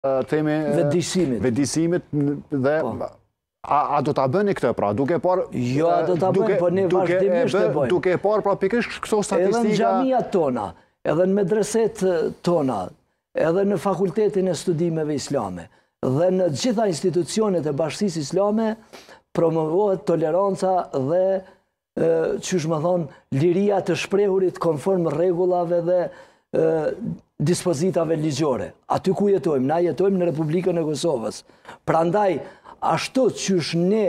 themi vetëdijsimit dhe a do ta bëni këtë pra, duke parë jo, do ta bëjmë, po ne vazhdimisht e bëjmë. Duke parë pra pikërisht këto statistika. Edhe në xhamiat tona, edhe në medreset tona, edhe në fakultetin e studimeve islame, dhe në gjitha institucionet e Bashkisë Islame promovohet toleranca dhe qysh më thonë, liria të shprehurit konform rregullave dhe dispozitave ligjore. Aty ku jetojmë, na jetojmë në Republikën e Kosovës. Prandaj, ashtu qysh ne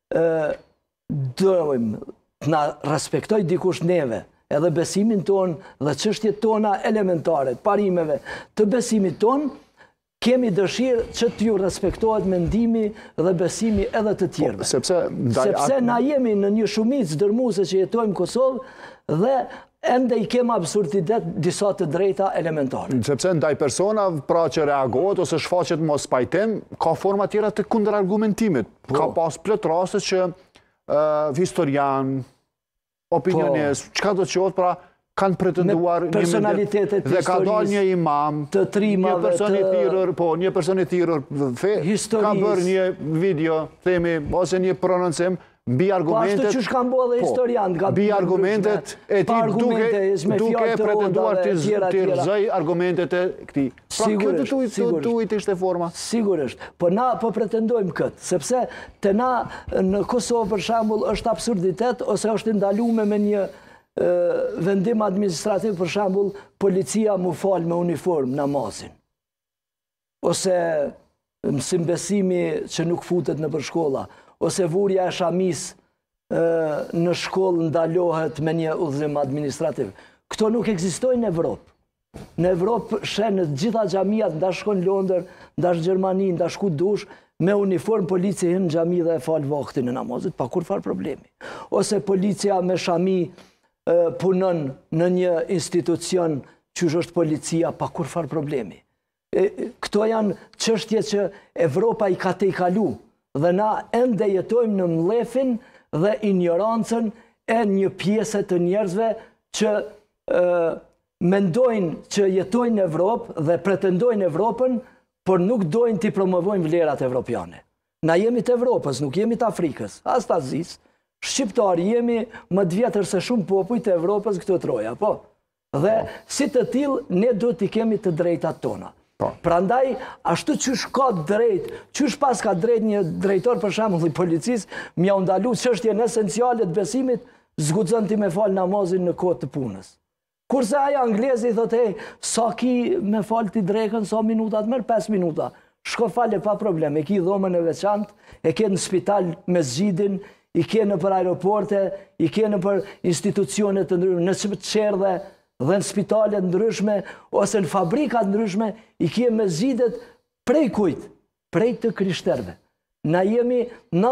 dojmë të na respektoj dikush neve, edhe besimin ton dhe çështjet tona elementare, parimeve të besimit ton, kemi dëshirë që t'ju respektohet mendimi dhe besimi edhe të tjerëve. Sepse na jemi në një shumicë dërmuese që jetojmë në Kosovë dhe ende i kemë absurditet disa të drejta elementare. Sepse ndaj persona pra që reagohet ose shfaqet mos pajtim, ka forma tjera të kundërargumentimit. Ka pas plot raste që historian, opinionist, çka do të thotë pra kanë pretenduar dhe ka dalë një imam, një person i thirrur, ka bërë një video, themi, ose një prononcim, mbi argumentet... Po ashtu që kanë bërë dhe historianë. Mbi argumentet e ti duke pretenduar të rëzoj argumentet e këti. Pra këtë duhet ishte forma? Sigurisht. Po na po pretendojmë këtë, sepse të na në Kosovë për shembull është absurditet ose është ndaluar me një vendim administrativ, për shembull, policia mu fal me uniform namazin. Ose mësimbesimi që nuk futet në për shkolla, ose vurja e shamis në shkollë ndalohet me një udhëzim administrativ. Këto nuk ekzistojnë në Evropë. Në Evropë shenë gjitha xhamiat, ndash shkon Londër, ndash Gjermani, ndash ku dush, me uniform policia hyn në xhami dhe e fal vaktin e namazit, pa kur far problemi. Ose policia me shami punon në një institucion që është policia pa kur far problemi. Këto janë çështje që Evropa i ka tejkalu dhe na ende jetojmë në mlefin dhe ignorancën e një pjesë të njerëzve që mendojnë që jetojnë në Evropë dhe pretendojnë Evropën, por nuk dojnë t'i promovojnë vlerat evropiane. Na jemi të Evropës, nuk jemi të Afrikës, as të Azisë. Shqiptarë jemi më të vjetër se shumë popujt e Evropës këto troja, po. Dhe si të tillë, ne do t'i kemi të drejtat tona. Prandaj, ashtu qysh ka drejt, qysh pas ka drejt një drejtor për shembull i policisë, m'ja ndalu çështjen esenciale të besimit, zguxon ti me fal namazin në kohë të punës. Kurse ai anglezi thotë, sa ki me fal ti drekën, sa minuta të merr, 5 minuta. Shko fale pa problem, e ki dhomën e veçantë, e ke në spital me zgjidin, i ke në për aeroporte, i ke në për institucionet të ndryshme, në çerdhe dhe në spitalet ndryshme, ose në fabrikat ndryshme, i ke me zgjidet prej kujt? Prej të krishterëve. Na jemi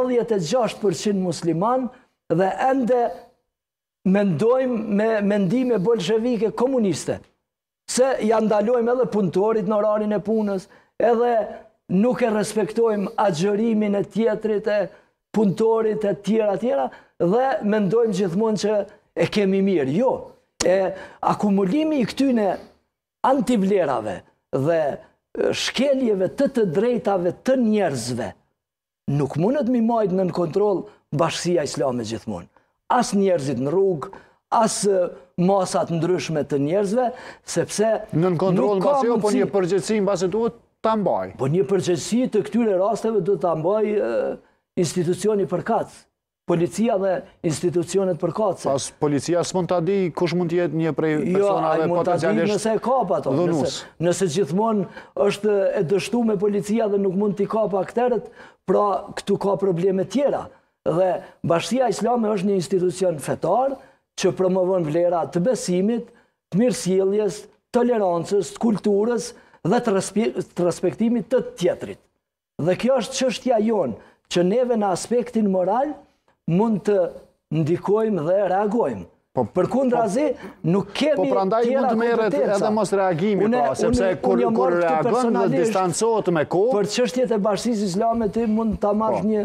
96% musliman dhe ende mendojmë me mendime bolshevike komuniste. Se ja ndalojmë edhe punëtorit në orarin e punës, edhe nuk e respektojmë agjërimin e tjetrit e punëtorit e tjera, dhe mendojmë gjithmonë që e kemi mirë. Jo, akumulimi i këtyne antivlerave dhe shkeljeve të drejtave të njerëzve nuk mundet mi majtë në kontrol Bashkia Islame gjithmonë. As njerëzit në rrugë, as masat ndryshme të njerëzve, sepse në kontrol në base, po një përgjegjësi në base duhet ta mbaj. Po një përgjegjësi të këtyre rasteve duhet ta mbaj institucioni përkatës, policia dhe institucionet përkatëse. Pas policia s'mund ta di kush mund të jetë një prej personave potencialisht nëse e kap ato. Nëse gjithmonë është e dështuar me policia dhe nuk mund t'i kap aktërët, pra këtu ka probleme tjera. Dhe Bashkia Islame është një institucion fetar që promovon vlera të besimit, të mirësjelljes, tolerancës, të kulturës dhe të respektimit të tjetrit. Dhe kjo është çështja jonë, që neve në aspektin moral mund të ndikojmë dhe reagojmë. Përkundrazi, nuk kemi po prandaj mund të merret edhe mos reagimi, sepse kur reagon dhe distancohet me kohë. Për çështjet e Bashkisë Islame ti mund ta marrësh një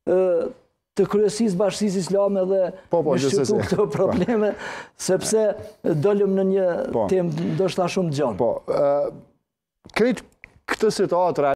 të kryesisë Bashkisë Islame dhe shqyrtu këto probleme, sepse dolëm në një temë ndoshta shumë gjatë. Krejt këtë situatë